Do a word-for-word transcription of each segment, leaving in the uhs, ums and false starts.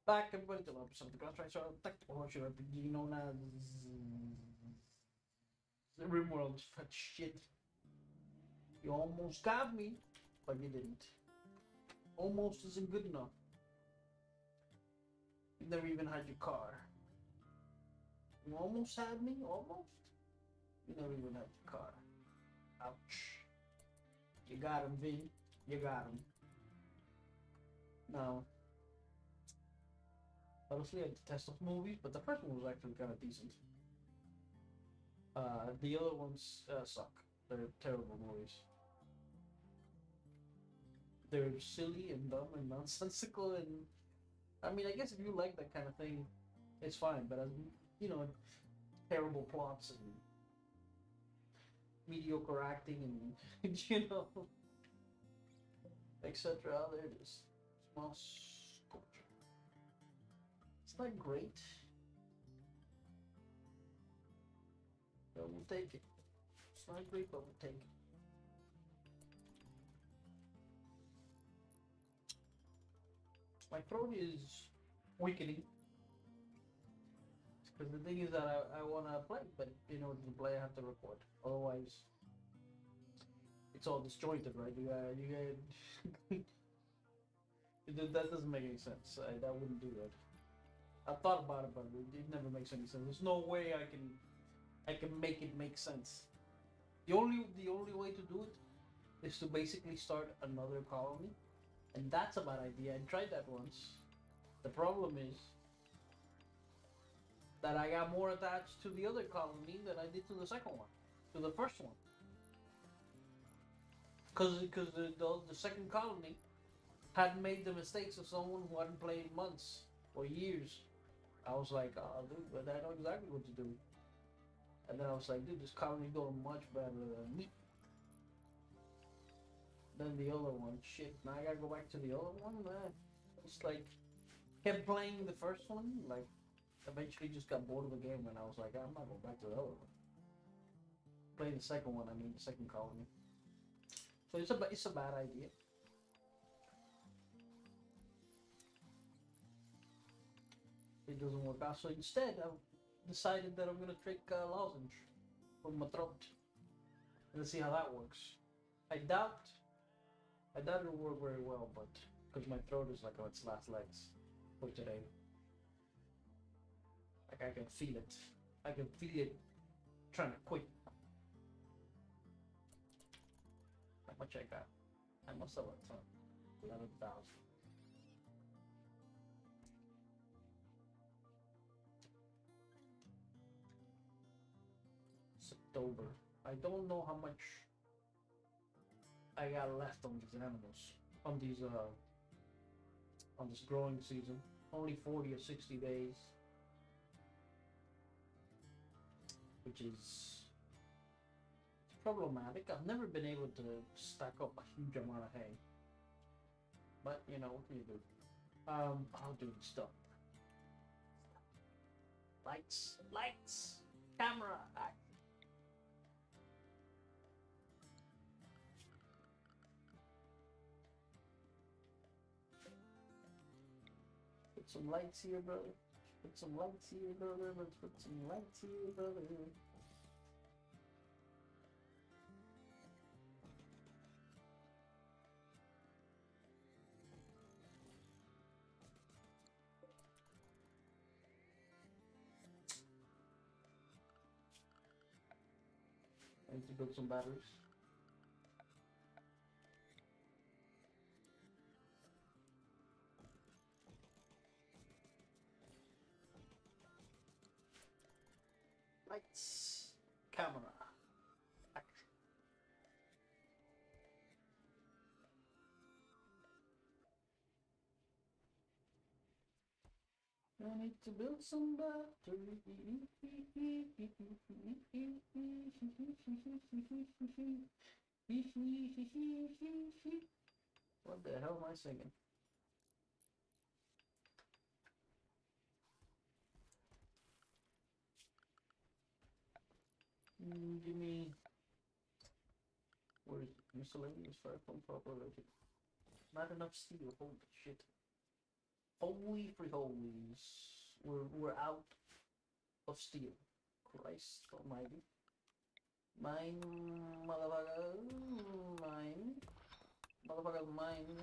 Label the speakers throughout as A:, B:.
A: Back and forth, episode of the Glass Rider, tactical horseshoe R P G known as Rimworld. But shit, you almost got me, but you didn't. Almost isn't good enough. You never even had your car. You almost had me, almost. You never even had your car. Ouch. You got him, Vin. You got him. Now, honestly, I detest those movies, but the first one was actually kind of decent. Uh, the other ones uh, suck. They're terrible movies. They're silly and dumb and nonsensical, and I mean, I guess if you like that kind of thing, it's fine. But as you know, terrible plots and mediocre acting and you know, et cetera. There it is. Small sculpture. It's not great, but we'll take it. It's not great, but we'll take it. My throat is weakening. Because the thing is that I, I want to play, but in order to play, I have to record. Otherwise, it's all disjointed, right? You got, you got, that doesn't make any sense. I, that wouldn't do that. I thought about it, but it, it never makes any sense. There's no way I can, I can make it make sense. The only, the only way to do it is to basically start another colony, and that's a bad idea. I tried that once. The problem is that I got more attached to the other colony than I did to the second one, to the first one. Because because the, the, the second colony had made the mistakes of someone who hadn't played months or years. I was like, oh, dude, but I know exactly what to do. And then I was like, dude, this colony's doing much better than me. Then the other one, shit, now I gotta go back to the other one, man. It's like, kept playing the first one, like, eventually just got bored of the game, and I was like, I'm not going back to the other one. Playing the second one, I mean, the second colony. So it's a, it's a bad idea. It doesn't work out. So instead, I decided that I'm gonna take a lozenge from my throat. Let's see how that works. I doubt, I doubt it'll work very well, but because my throat is like on its last legs for today. Like I can feel it. I can feel it trying to quit. How much I got? I must have a ton. eleven thousand. It's October. I don't know how much I got left on these animals. On these, uh, on this growing season. Only forty or sixty days. Which is problematic. I've never been able to stack up a huge amount of hay. But, you know, what can you do? Um, I'll do stuff. Lights, lights, camera, act. Put some lights here, brother. Put some lights here, brother. Let's put some lights here, brother. I need to build some batteries. Lights, camera, action. I need to build some batteries. What the hell am I singing? Mm, give me. Where is it? Miscellaneous firephone proper. Not enough steel. Holy shit. Holy frijoles. We're, we're out of steel. Christ almighty. Mine, motherfucker. Mine. Motherfucker, mine.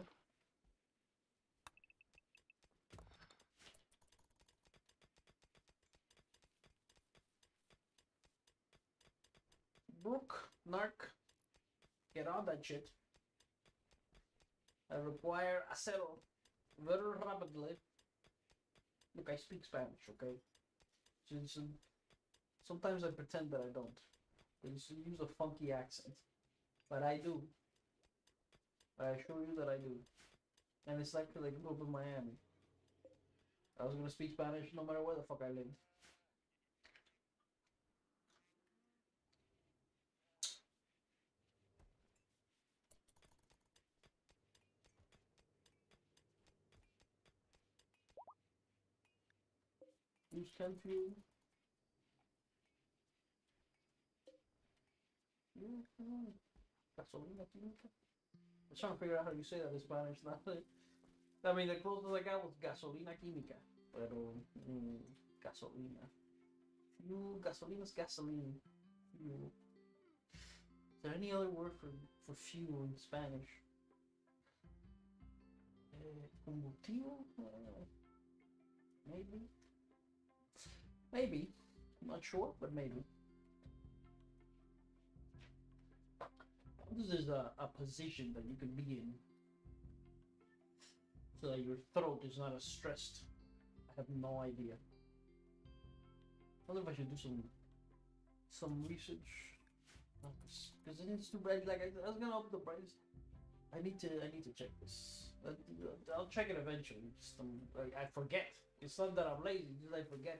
A: Brook, narc. Get on that shit. I require a settle very rapidly. Look, I speak Spanish, okay? So, so, sometimes I pretend that I don't. I used to use a funky accent. But I do. I assure you that I do. And it's like because I grew up in Miami. I was gonna speak Spanish no matter where the fuck I lived. Use can fuel. Gasolina química. I'm trying to figure out how you say that in Spanish now. I mean, the closest I got was gasolina química. Pero, mm, gasolina. Fuel, gasolina is gasoline. Fuel. Is there any other word for, for fuel in Spanish? Eh, combustible? Uh, maybe. Maybe. I'm not sure, but maybe. This is a, a position that you can be in so that your throat is not as stressed. I have no idea. I wonder if I should do some some research. Because it is too bright. Like I, I was gonna up the price. I need to I need to check this. I'll check it eventually. Just, um, like, I forget. It's not that I'm lazy, just I forget.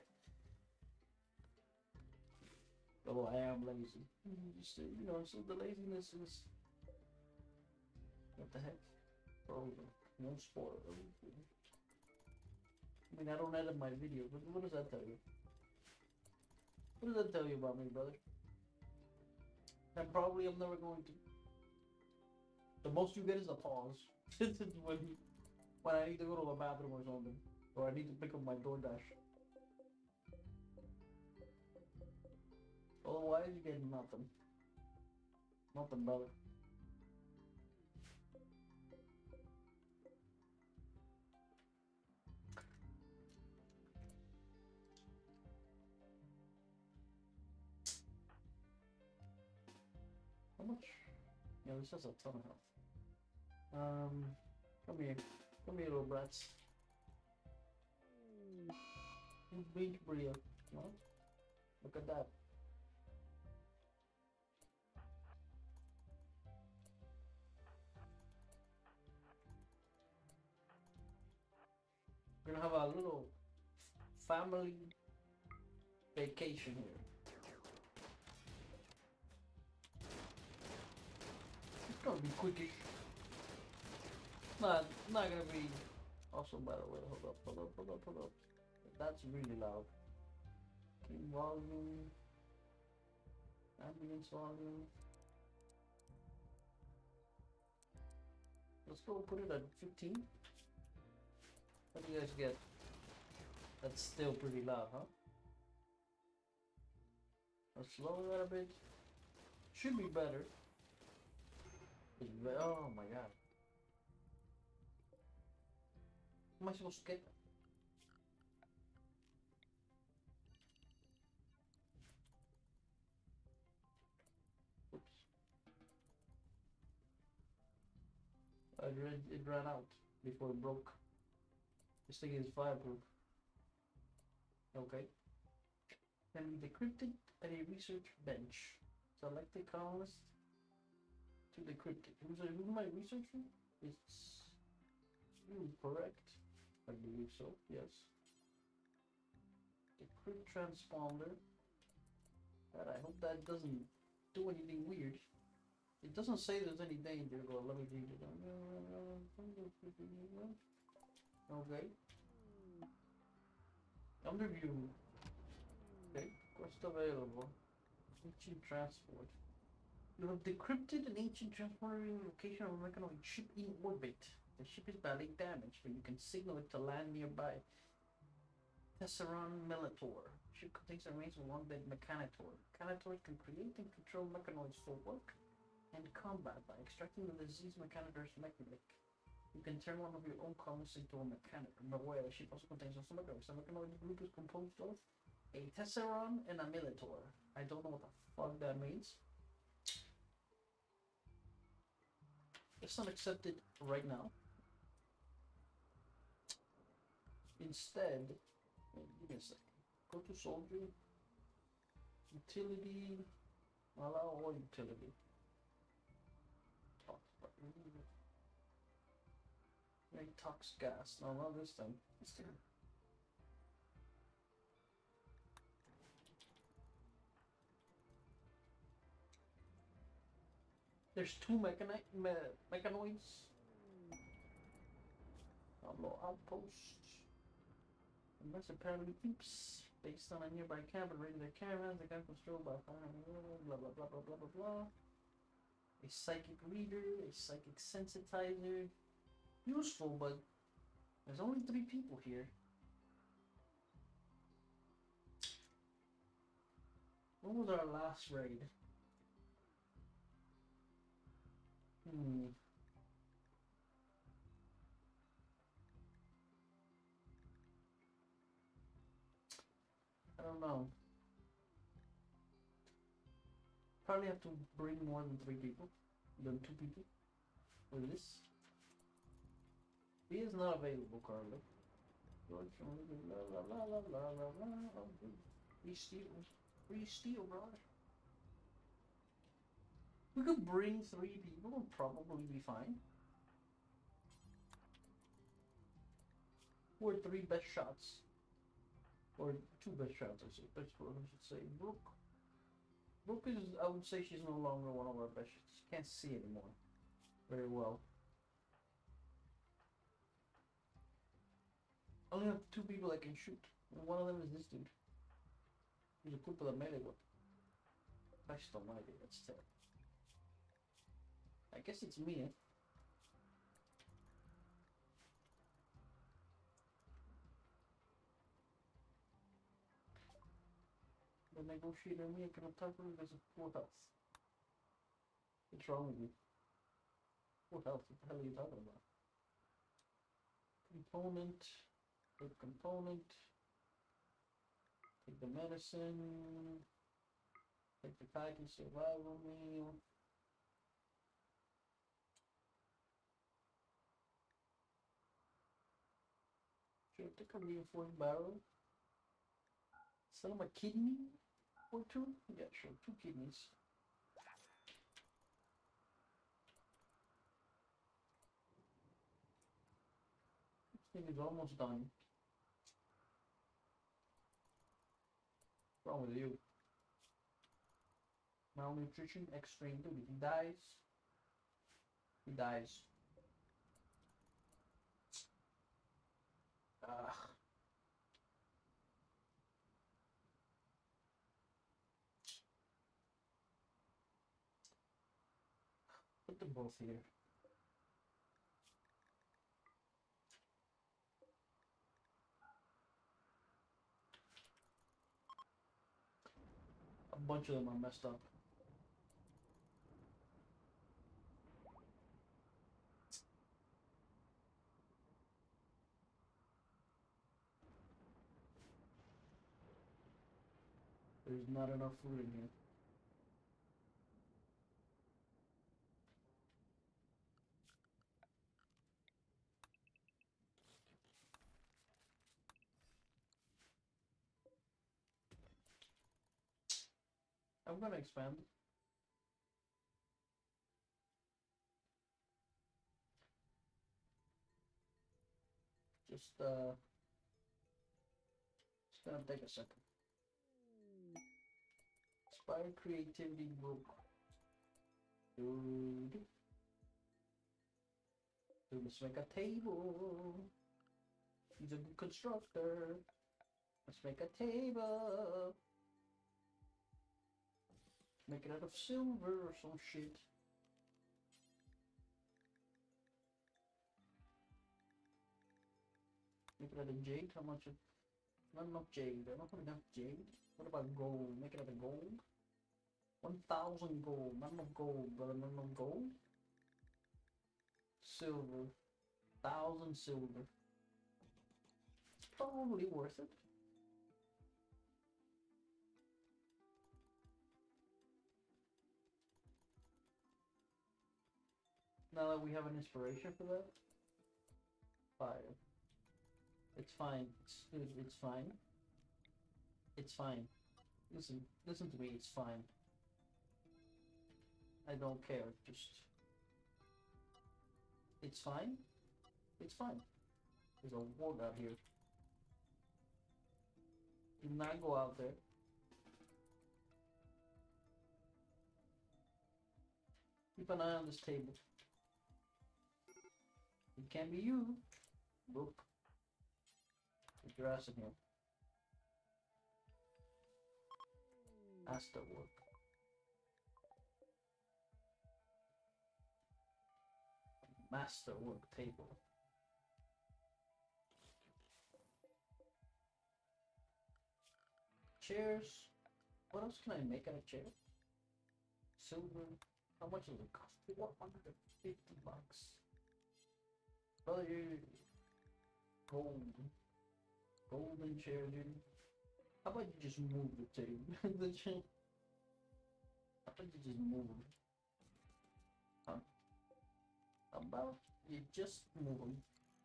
A: Oh, I am lazy. Just, you know, so the laziness is. What the heck? Oh, no spoiler. I mean, I don't edit my videos. What, what does that tell you? What does that tell you about me, brother? And probably I'm never going to. The most you get is a pause. when, when I need to go to the bathroom or something. Or I need to pick up my DoorDash. Otherwise, you get nothing. Nothing, brother. How much? Yeah, this has a ton of health. Um, come here. Come here, little brats. Beach burrito. No? Look at that. We're gonna have a little family vacation here. It's gonna be quickish. Not, not gonna be awesome, by the way. Hold up, hold up, hold up, hold up. That's really loud. Keep volume. Ambience volume. Let's go put it at fifteen. What do you guys get? That's still pretty loud, huh? Let's lower that a bit. Should be better. Oh my god. How am I supposed to get that? Oops. I read it ran out before it broke. This thing is fireproof. Okay. Can be decrypted at a research bench. Select the columnist to decrypt it. Who's, who am I researching? It's you, correct? I believe so, yes. Decrypt transponder. God, I hope that doesn't do anything weird. It doesn't say there's any danger. Go, let me read it. Okay. Under view. Okay. Quest available. Ancient transport. You have decrypted an ancient transporter location of a mechanoid ship in orbit. The ship is badly damaged, but you can signal it to land nearby. Tesseron Militor. Ship contains the remains of one dead Mechanitor. Mechanitor can create and control mechanoids for work and combat by extracting the diseased Mechanitor's mechanic. You can turn one of your own colonists into a Mechanitor. Beware, the ship also contains some mechanoids. The mechanoid group is composed of a Tesseron and a Militor. I don't know what the fuck that means. It's not accepted right now. Instead, wait, give me a second. Go to soldier, utility, allow all utility. Oh, very toxic gas. No, not this time. This time. There's two mechani me mechanoids. Outlaw outpost. Unless apparently oops. Based on a nearby camp and raiding their caravans, they can control by blah blah blah blah blah blah blah blah. A psychic reader, a psychic sensitizer. Useful, but there's only three people here. When was our last raid? Hmm. I don't know. Probably have to bring more than three people, than two people for this. He is not available currently. Free steel, free steel, brother. We could bring three people and probably be fine. Or three best shots. Or two best shots, I say. That's what I should say. Brooke. Brooke is, I would say she's no longer one of our best shots. She can't see anymore very well. I only have two people that can shoot. And one of them is this dude. He's equipped with a melee weapon. I just don't like it, that's terrible. I guess it's me, eh? The negotiator me can attack her because of full health. What's wrong with you? Full health, what the hell are you talking about? Component, take component, take the medicine, take the package survival meal. Should I take a reinforced barrel? Sell him a kidney or two? Yeah, sure, two kidneys. This thing is almost done. What's wrong with you? Malnutrition, extreme duty. He dies. He dies. Ugh. Put them both here. A bunch of them are messed up. There's not enough food in here. I'm gonna expand. Just uh, it's gonna take a second. Inspire creativity group. Dude. Dude, let's make a table. He's a good constructor. Let's make a table. Make it out of silver or some shit. Make it out of jade. How much? Of, not enough jade. I don't have enough jade. What about gold? Make it out of gold. One thousand gold. Not enough gold, brother. Not enough gold. Silver. Thousand silver. It's probably worth it. Now that we have an inspiration for that. Fire. It's fine. It's it's fine. It's fine. Listen, listen to me. It's fine. I don't care. Just. It's fine. It's fine. There's a warg out here. Do not go out there. Keep an eye on this table. It can't be you. Look. Get your ass in here. Masterwork. Masterwork table. Chairs. What else can I make out of chairs? Silver. How much does it cost? one hundred fifty bucks. Brother, you gold. Golden chair, dude. How about you just move the table? the chair. How about you just move them? Huh? How about you just move them?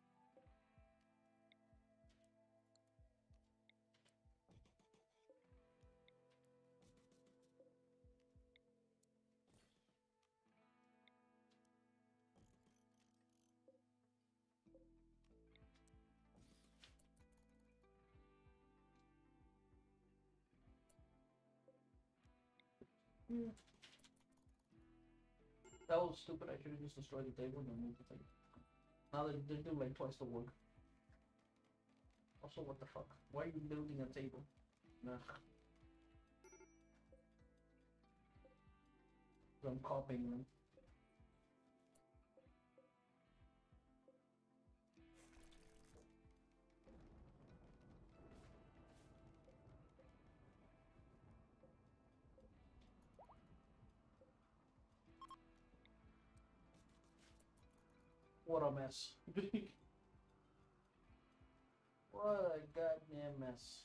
A: Yeah. That was stupid. I should have just destroyed the table and then moved the thing. Now they're, they're doing like twice the work. Also, what the fuck? Why are you building a table? Nah. I'm copying them. What a mess. What a goddamn mess.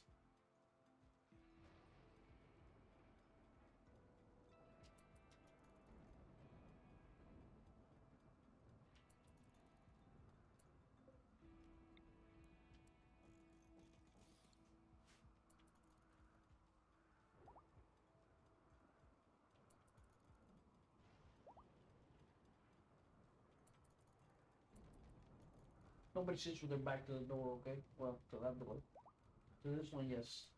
A: Nobody sits with their back to the door, okay? Well, to that door. To this one, yes.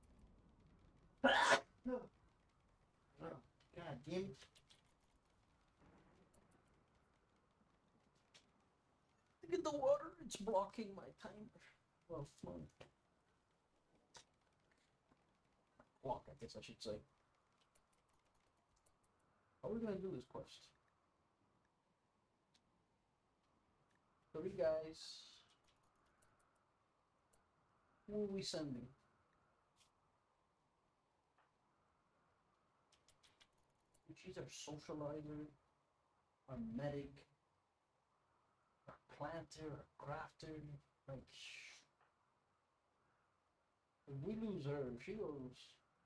A: Oh, God damn it. Look at the water, it's blocking my timer. Well, fun. Block, I guess I should say. How are we gonna do this quest? Three guys. Who are we sending? She's our socializer, our medic, our planter, our crafter. Like, if we lose her, if she goes,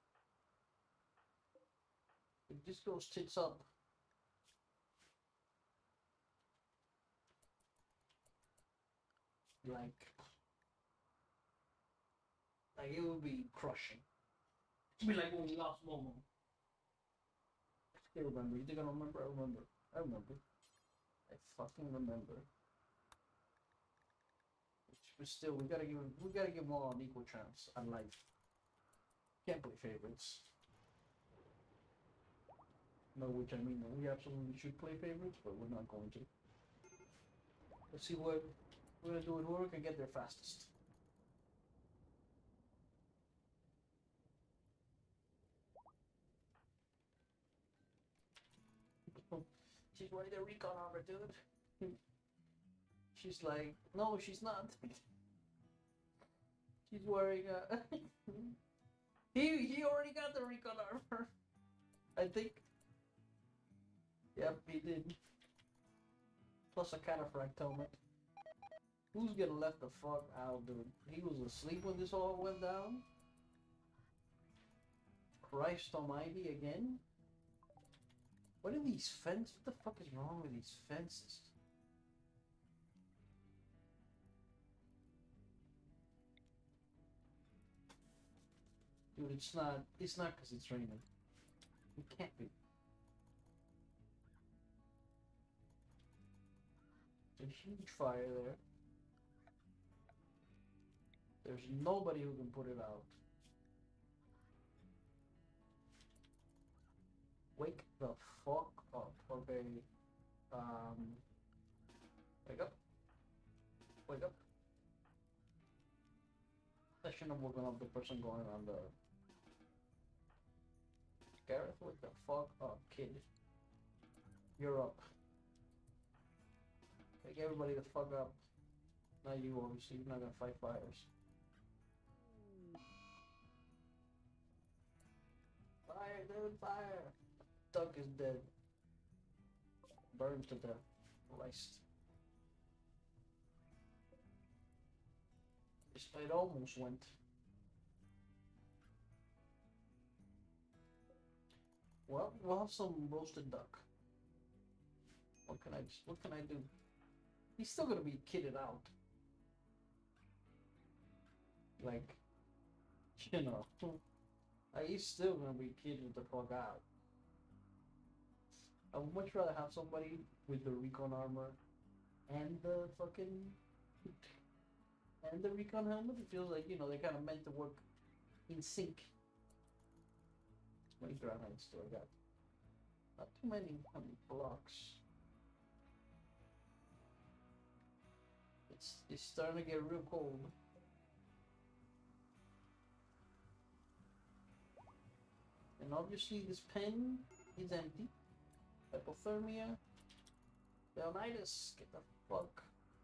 A: if this goes tits up, like, like it would be crushing. It'd be like when we lost Momo. I still remember. You think I don't remember? I remember. I remember. I fucking remember. But still, we gotta give we gotta give them all an equal chance at life. Can't play favorites. No, which I mean, we absolutely should play favorites, but we're not going to. Let's see what we're gonna do. It whoever can get there fastest. She's ready to recon on her, dude. She's like, no, she's not. He's wearing a. he he already got the recon armor. I think. Yep, he did. Plus a cataphract helmet. Who's gonna let the fuck out, dude? He was asleep when this all went down? Christ almighty again? What are these fences? What the fuck is wrong with these fences? Dude, it's not, it's not because it's raining. It can't be. There's a huge fire there. There's nobody who can put it out. Wake the fuck up, okay? Um, wake up. Wake up. I shouldn't have woken up the person going on the... Gareth, wake the fuck up, kid. You're up. Wake everybody the fuck up. Not you, obviously. You're not gonna fight fires. Fire, dude, fire! Duck is dead. Burned to death. Christ. It almost went. Well, we'll have some roasted duck. What can I? What can I do? He's still gonna be kitted out. Like, you know, like he's still gonna be kitted the fuck out. I would much rather have somebody with the recon armor and the fucking and the recon helmet. It feels like, you know, they kind of meant to work in sync. How many granite do I got? Not too many. How many blocks? It's it's starting to get real cold. And obviously this pen is empty. Hypothermia. Leonidas, get the fuck.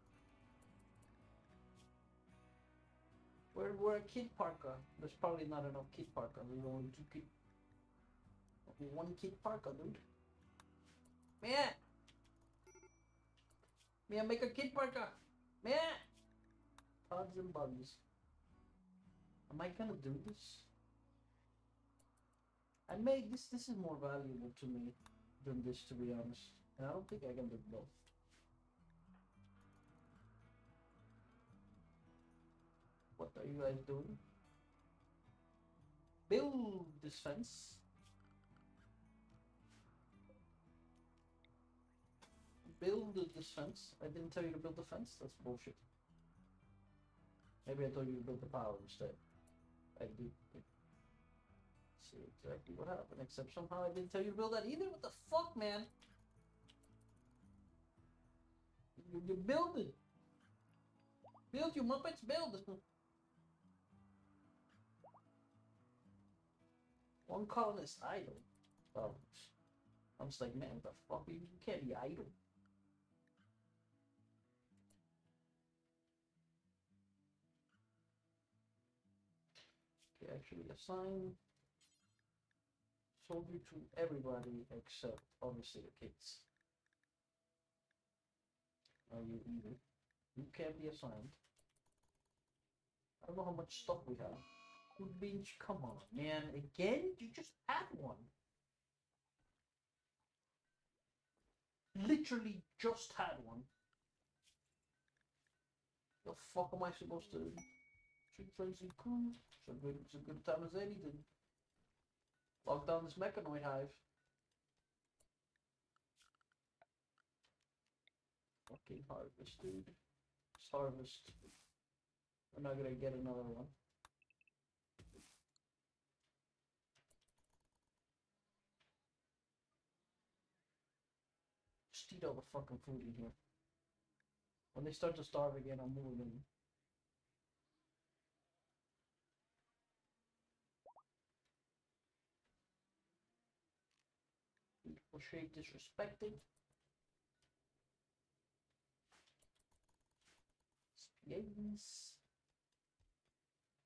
A: We're, we're a kid parka. There's probably not enough kid parka. There's only two kid. Only one kid parka, dude. Mia! Mia, make a kid parka! Mia! Pods and bugs. Am I gonna do this? I made this. This is more valuable to me than this, to be honest. And I don't think I can do both. What are you guys doing? Build this fence. Build this fence. I didn't tell you to build the fence. That's bullshit. Maybe I told you to build the power instead. I did. See exactly what happened, except somehow I didn't tell you to build that either. What the fuck, man? You, you build it. Build, you Muppets, build. One colonist idle. Oh, I'm just like, man, what the fuck? You, you can't be idle. Okay, actually assign soldier to everybody except obviously the kids. Are you either? You can't be assigned. I don't know how much stuff we have. Food bench, come on, man. Again? You just had one. Literally just had one. The fuck am I supposed to do? Treat frenzy cool. So good, it's a good time as anything. Lock down this mechanoid hive. Fucking harvest, dude. Just harvest. We're not gonna get another one. Just eat all the fucking food in here. When they start to starve again, I'm moving them. Beautiful shape disrespected. Yes.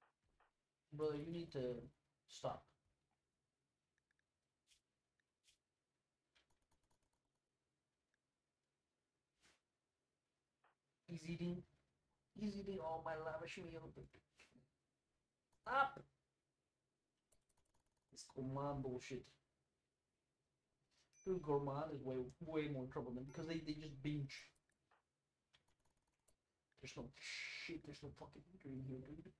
A: Brother, you need to stop. He's eating. He's eating all my lavish meal. Stop! It's gourmand bullshit. Dude, gourmand is way way more trouble than because they, they just binge. There's no shit. There's no fucking green here, dude.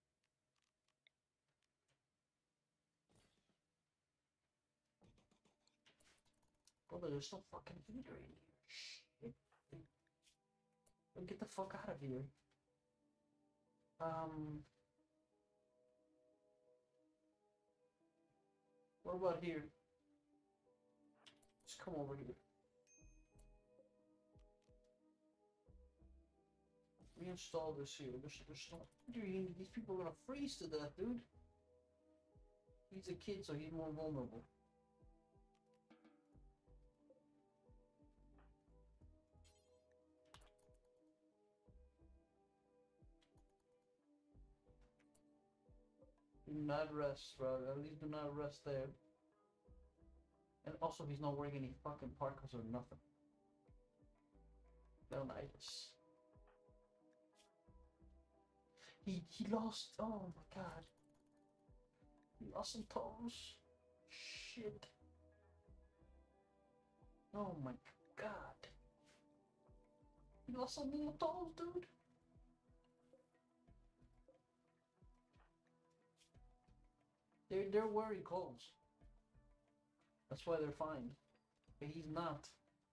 A: Brother, there's no fucking heater in here. Shit. Get the fuck out of here. Um. What about here? Just come over here. Reinstall this here. There's, there's no heater in. These people are gonna freeze to death, dude. He's a kid, so he's more vulnerable. Do not rest, bro. At least do not rest there. And also, he's not wearing any fucking parkas or nothing. Leonidas. He he lost. Oh my god. He lost some toes. Shit. Oh my god. He lost some little toes, dude. They're they're wearing clothes. That's why they're fine. But he's not.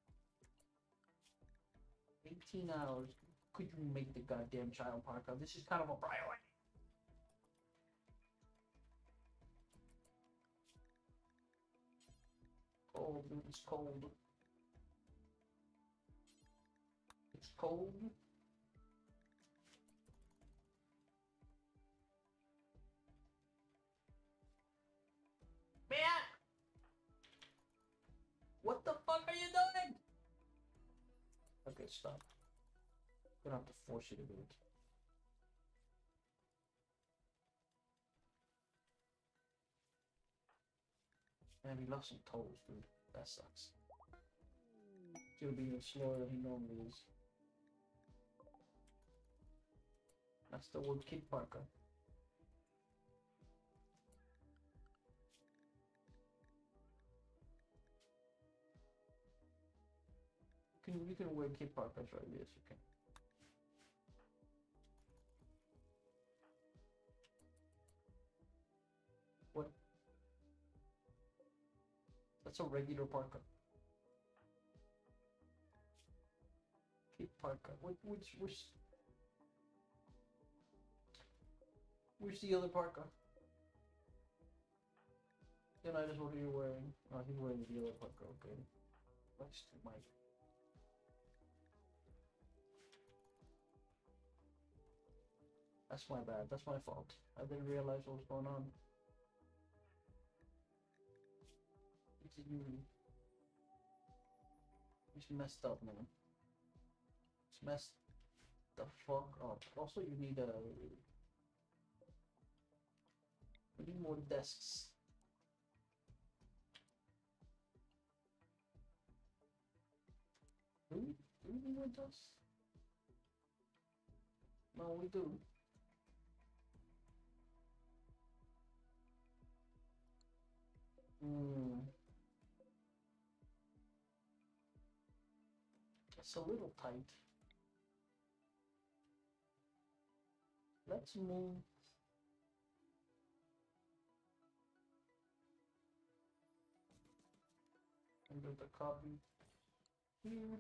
A: eighteen hours. Could you make the goddamn child parka? This is kind of a priority. Cold, dude. It's cold. It's cold. Man! What the fuck are you doing? Okay, stop. I'm gonna have to force you to do it. Man, he lost some toes, dude. That sucks. He's gonna be even slower than he normally is. That's the old kid parka. You can, you can wear kid parkas right? Yes, you can. What? That's a regular parka. Kid parka. What? Which? Which? Where's the other parka? Then I just what are you wearing? Oh, he's wearing the other parka. Okay. Nice to Mike. That's my bad. That's my fault. I didn't realize what was going on. It's you. It's messed up, man. It's messed the fuck up. Also, you need a. We need more desks. Do we? Do we need more desks? No, we do. Hmm. It's a little tight. Let's move. And do the copy here.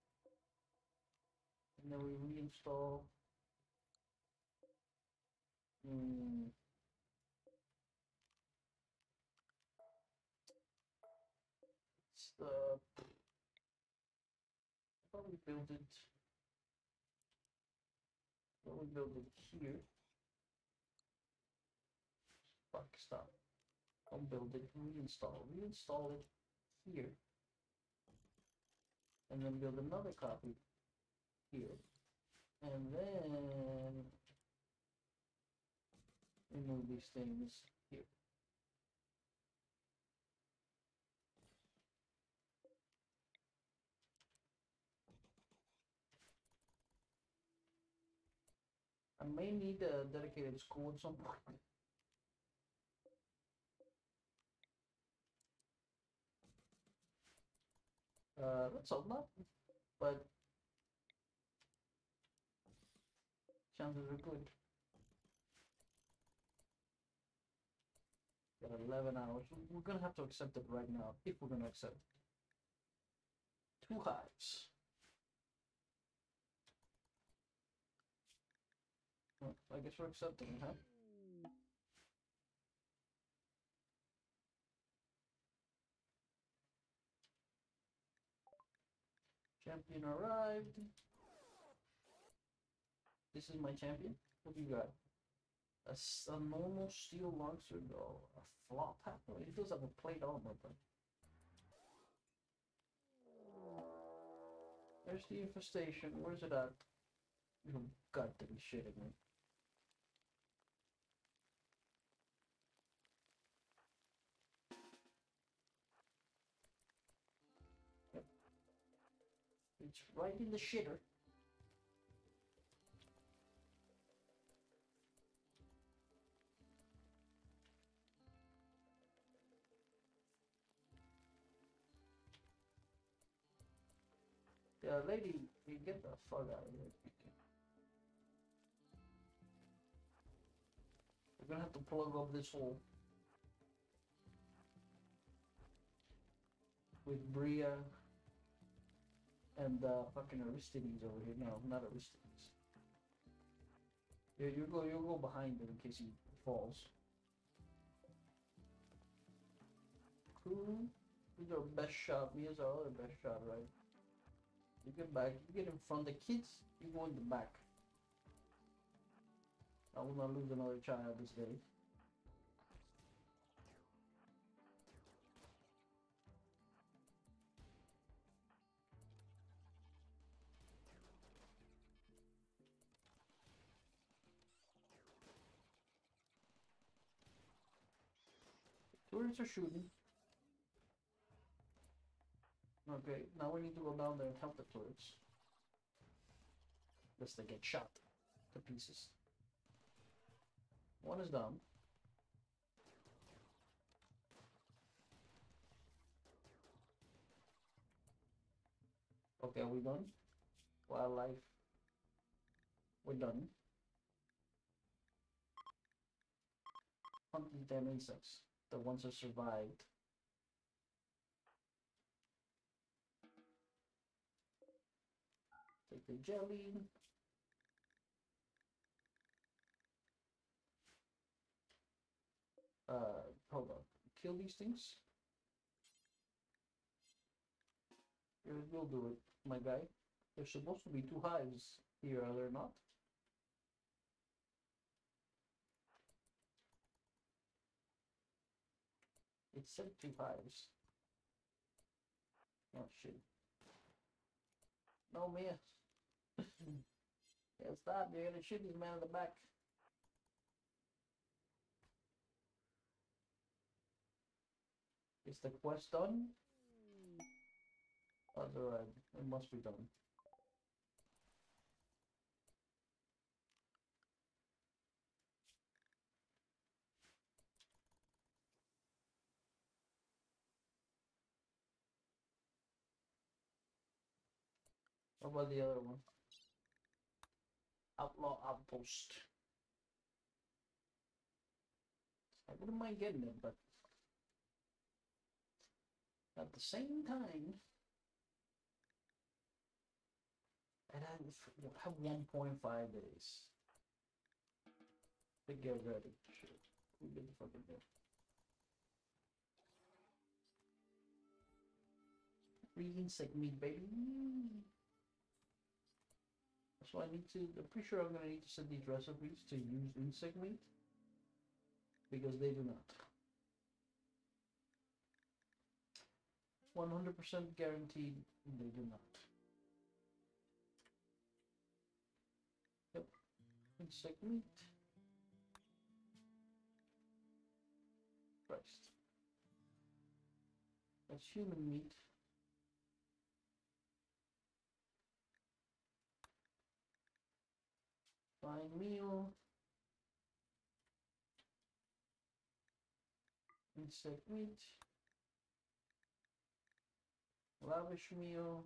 A: And then we reinstall. Hmm. It's the. Probably build it. Probably build it here. Fuck, stop. Don't build it. Reinstall. Reinstall it here. And then build another copy here. And then remove these things here. I may need a dedicated school at some point. Uh, let's hope not, but chances are good. Got eleven hours. We're gonna have to accept it right now, if we're gonna accept it. Two hives. Well, I guess we're accepting, huh? Champion arrived. This is my champion. What do you got? A, a normal steel lancer, though. A flop hammer? He does have a plate armor, but... There's the infestation. Where's it at? You've got to be shitting me. Yep. It's right in the shitter. Yeah, lady, you get the fuck out of here. We're gonna have to plug up this hole with Bria and uh, fucking Aristides over here. No, not Aristides. Yeah, you go, you go behind him in case he falls. Cool. He's our best shot. Me is our other best shot, right? You get back. You get in front. The kids, you go in the back. I will not lose another child this day. Turrets are shooting. Okay, now we need to go down there and help the turrets. Lest they get shot to pieces. One is down. Okay, are we done? Wildlife. We're done. Hunt these damn insects. The ones that survived. Take the jelly. Uh, hold on. Kill these things. Here, we'll do it, my guy. There's supposed to be two hives here, are there not? It said two hives. Oh shit. No, Mia. Yeah, stop. You're gonna shoot this man in the back. Is the quest done? That's alright. It must be done. What about the other one? Outlaw Outpost. I wouldn't mind getting it, but at the same time, and I have one point five days to get ready. Shit. We get the fucking there. Free insect meat, baby. So I need to, I'm pretty sure I'm gonna need to set these recipes to use insect meat, because they do not. one hundred percent guaranteed they do not. Yep, insect meat. That's human meat. Fine meal. Insect meat. Lavish meal.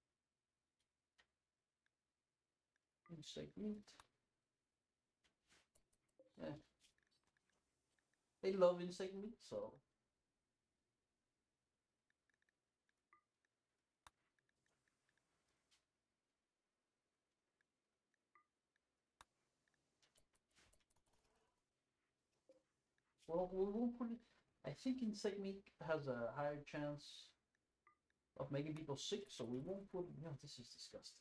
A: Insect meat. Yeah. They love insect meat, so. Well, we won't put it. I think insect meat has a higher chance of making people sick, so we won't put. No, this is disgusting.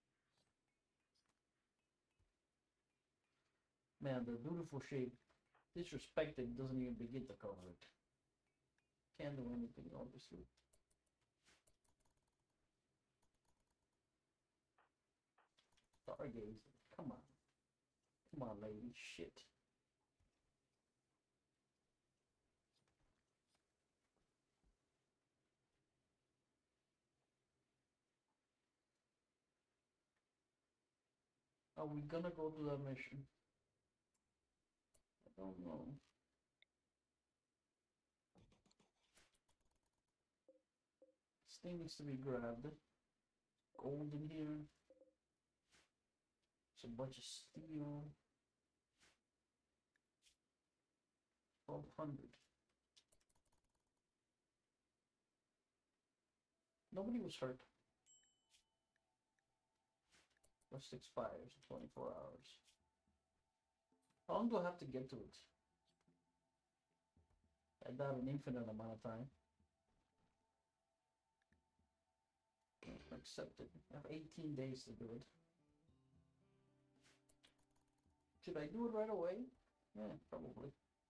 A: Man, the beautiful shape. Disrespected doesn't even begin to cover it. Can't do anything, obviously. Stargazer. Come on. Come on, lady. Shit. Are we gonna go to that mission? I don't know. This thing needs to be grabbed. Gold in here. It's a bunch of steel. twelve hundred. Nobody was hurt. Just expires in twenty-four hours. How long do I have to get to it? I doubt an infinite amount of time. Accepted. I have eighteen days to do it. Should I do it right away? Yeah, probably.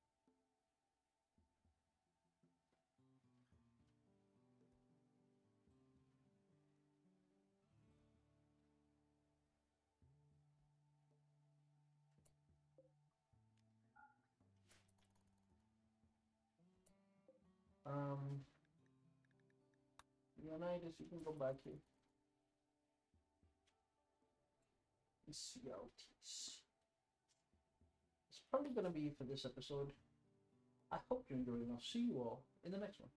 A: Um, Leonidas, you can go back here. C L Ts. It's probably going to be it for this episode. I hope you enjoyed, and I'll see you all in the next one.